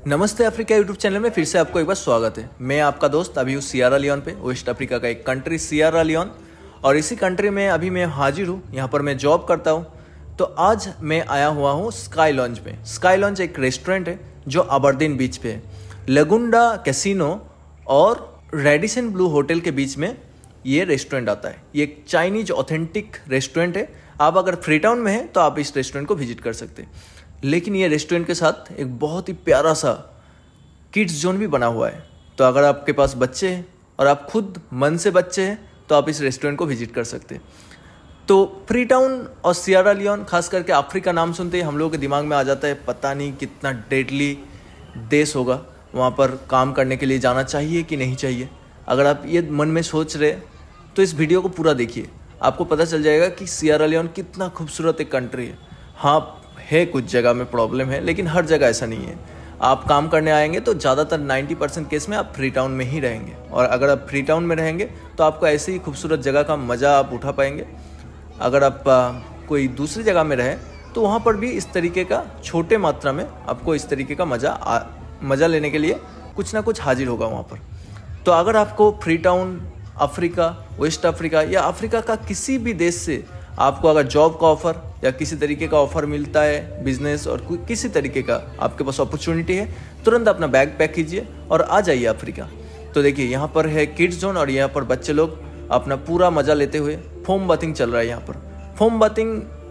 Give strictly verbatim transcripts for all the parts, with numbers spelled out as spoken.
नमस्ते Africa YouTube channel में फिर से आपको एक बार स्वागत है। मैं आपका दोस्त अभी हूँ सियरा लियोन पे, वेस्ट अफ्रीका का एक कंट्री सियरा लियोन। और इसी कंट्री में अभी मैं हाजिर हूँ, यहाँ पर मैं जॉब करता हूँ। तो आज मैं आया हुआ हूँ स्काई लॉन्ज पे। स्काई लॉन्ज एक रेस्टोरेंट है जो अबरदीन बीच पे है। लगुंडा कैसीनो और रेडिसन ब्लू होटल के बीच में ये रेस्टोरेंट आता है। ये एक चाइनीज ऑथेंटिक रेस्टोरेंट है। आप अगर फ्री टाउन में हैं तो आप इस रेस्टोरेंट को विजिट कर सकते हैं। लेकिन ये रेस्टोरेंट के साथ एक बहुत ही प्यारा सा किड्स जोन भी बना हुआ है। तो अगर आपके पास बच्चे हैं और आप खुद मन से बच्चे हैं तो आप इस रेस्टोरेंट को विजिट कर सकते हैं। तो फ्री टाउन और सियरा लियोन, खास करके अफ्रीका नाम सुनते ही हम लोगों के दिमाग में आ जाता है पता नहीं कितना डेडली देश होगा, वहाँ पर काम करने के लिए जाना चाहिए कि नहीं चाहिए। अगर आप ये मन में सोच रहे तो इस वीडियो को पूरा देखिए, आपको पता चल जाएगा कि सियरा लियोन कितना खूबसूरत एक कंट्री है। हाँ है, कुछ जगह में प्रॉब्लम है, लेकिन हर जगह ऐसा नहीं है। आप काम करने आएंगे तो ज़्यादातर नब्बे परसेंट केस में आप फ्री टाउन में ही रहेंगे। और अगर आप फ्री टाउन में रहेंगे तो आपको ऐसे ही खूबसूरत जगह का मज़ा आप उठा पाएंगे। अगर आप आ, कोई दूसरी जगह में रहें तो वहाँ पर भी इस तरीके का छोटे मात्रा में आपको इस तरीके का मज़ा मज़ा लेने के लिए कुछ ना कुछ हाजिर होगा वहाँ पर। तो अगर आपको Freetown, Africa, West Africa या अफ्रीका का किसी भी देश से आपको अगर जॉब का ऑफ़र या किसी तरीके का ऑफ़र मिलता है, बिजनेस और किसी तरीके का आपके पास अपॉर्चुनिटी है, तुरंत अपना बैग पैक कीजिए और आ जाइए अफ्रीका। तो देखिए यहाँ पर है किड्स जोन और यहाँ पर बच्चे लोग अपना पूरा मज़ा लेते हुए फोम बाथिंग चल रहा है। यहाँ पर फोम बाथिंग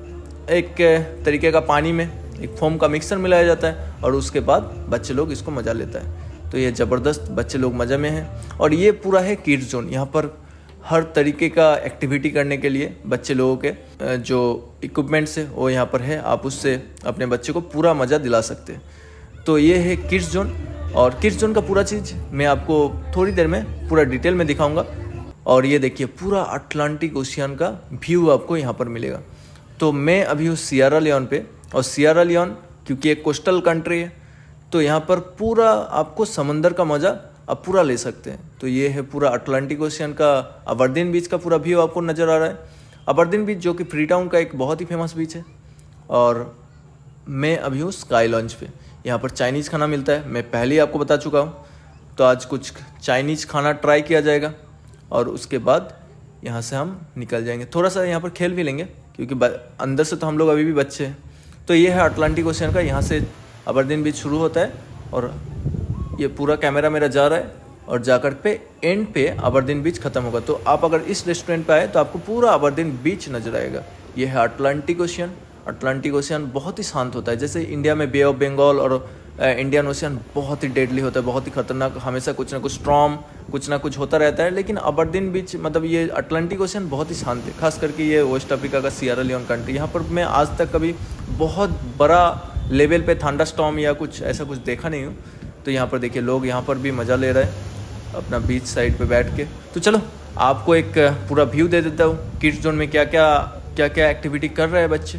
एक तरीके का पानी में एक फोम का मिक्सर मिलाया जाता है और उसके बाद बच्चे लोग इसको मज़ा लेता है। तो ये ज़बरदस्त बच्चे लोग मज़े में हैं। और ये पूरा है किड्स जोन। यहाँ पर हर तरीके का एक्टिविटी करने के लिए बच्चे लोगों के जो इक्विपमेंट्स है वो यहाँ पर है। आप उससे अपने बच्चे को पूरा मज़ा दिला सकते हैं। तो ये है किड्स जोन और किड्स जोन का पूरा चीज़ मैं आपको थोड़ी देर में पूरा डिटेल में दिखाऊंगा। और ये देखिए पूरा अटलांटिक ओशियन का व्यू आपको यहाँ पर मिलेगा। तो मैं अभी हूँ सियरा लियोन पे, और सियरा लियोन क्योंकि एक कोस्टल कंट्री है तो यहाँ पर पूरा आपको समंदर का मज़ा आप पूरा ले सकते हैं। तो ये है पूरा अटलांटिक ओशियन का अबरदीन बीच का पूरा व्यू आपको नज़र आ रहा है। अबरदीन बीच जो कि फ्री टाउन का एक बहुत ही फेमस बीच है। और मैं अभी हूँ स्काई लॉन्ज पे। यहाँ पर चाइनीज़ खाना मिलता है, मैं पहले ही आपको बता चुका हूँ। तो आज कुछ चाइनीज़ खाना ट्राई किया जाएगा और उसके बाद यहाँ से हम निकल जाएंगे। थोड़ा सा यहाँ पर खेल भी लेंगे क्योंकि अंदर से तो हम लोग अभी भी बच्चे हैं। तो ये है अटलांटिक ओशियन का, यहाँ से अबरदीन बीच शुरू होता है और ये पूरा कैमरा मेरा जा रहा है और जाकर पे एंड पे अबरदीन बीच ख़त्म होगा। तो आप अगर इस रेस्टोरेंट पे आए तो आपको पूरा अबरदीन बीच नज़र आएगा। ये है अटलांटिक ओशियन। अटलांटिक ओशियन बहुत ही शांत होता है। जैसे इंडिया में बे ऑफ बंगाल और इंडियन ओशियन बहुत ही डेडली होता है, बहुत ही खतरनाक, हमेशा कुछ ना कुछ स्ट्रॉम कुछ ना कुछ होता रहता है। लेकिन अबरदीन बीच मतलब ये अटलांटिक ओशियन बहुत ही शांत है। खास करके ये वेस्ट अफ्रीका का सियरा लियोन कंट्री, यहाँ पर मैं आज तक कभी बहुत बड़ा लेवल पे थंडर स्टॉर्म या कुछ ऐसा कुछ देखा नहीं हूँ। तो यहाँ पर देखिए लोग यहाँ पर भी मज़ा ले रहे हैं अपना बीच साइड पे बैठ के। तो चलो आपको एक पूरा व्यू दे देता हूँ किड्स जोन में क्या क्या क्या क्या एक्टिविटी कर रहे हैं बच्चे।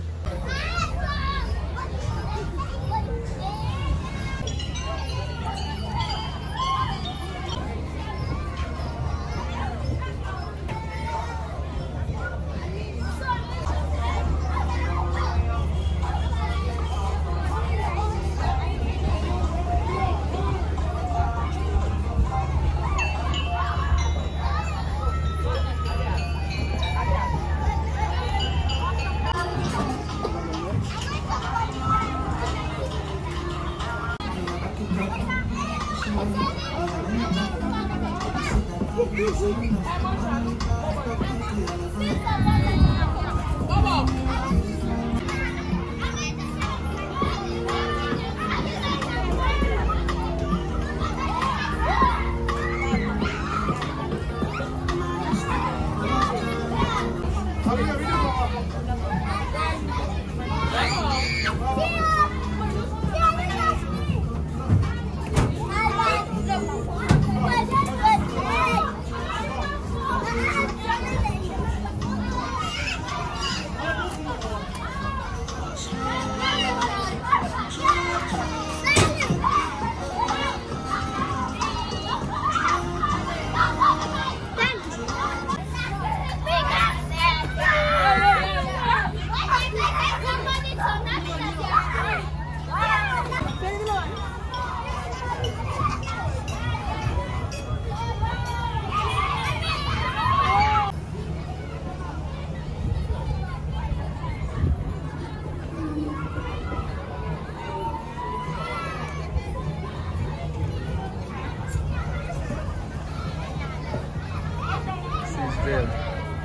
रहे हैं।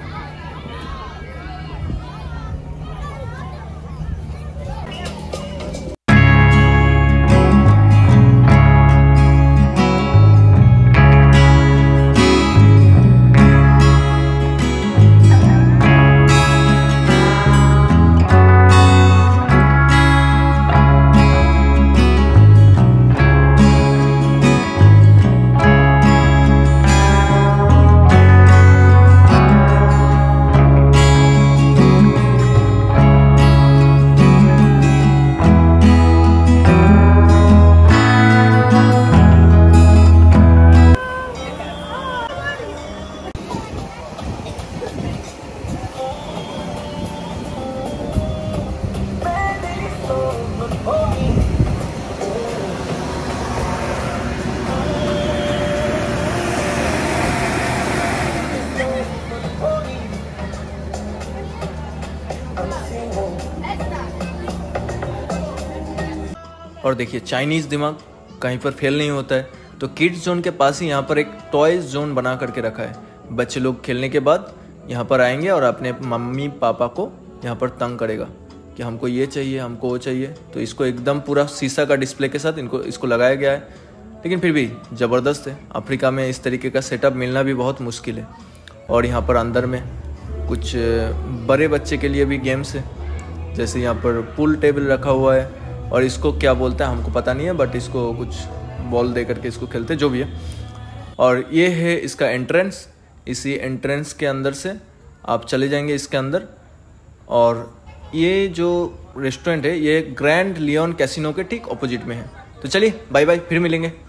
और देखिए चाइनीज़ दिमाग कहीं पर फेल नहीं होता है, तो किड्स जोन के पास ही यहाँ पर एक टॉयज़ जोन बना करके रखा है। बच्चे लोग खेलने के बाद यहाँ पर आएंगे और अपने मम्मी पापा को यहाँ पर तंग करेगा कि हमको ये चाहिए, हमको वो चाहिए। तो इसको एकदम पूरा शीशा का डिस्प्ले के साथ इनको इसको लगाया गया है, लेकिन फिर भी ज़बरदस्त है। अफ्रीका में इस तरीके का सेटअप मिलना भी बहुत मुश्किल है। और यहाँ पर अंदर में कुछ बड़े बच्चे के लिए भी गेम्स है, जैसे यहाँ पर पूल टेबल रखा हुआ है, और इसको क्या बोलते हैं हमको पता नहीं है, बट इसको कुछ बॉल दे करके इसको खेलते जो भी है। और ये है इसका एंट्रेंस। इसी एंट्रेंस के अंदर से आप चले जाएंगे इसके अंदर, और ये जो रेस्टोरेंट है ये ग्रैंड लियोन कैसीनो के ठीक ऑपोजिट में है। तो चलिए बाय बाय, फिर मिलेंगे।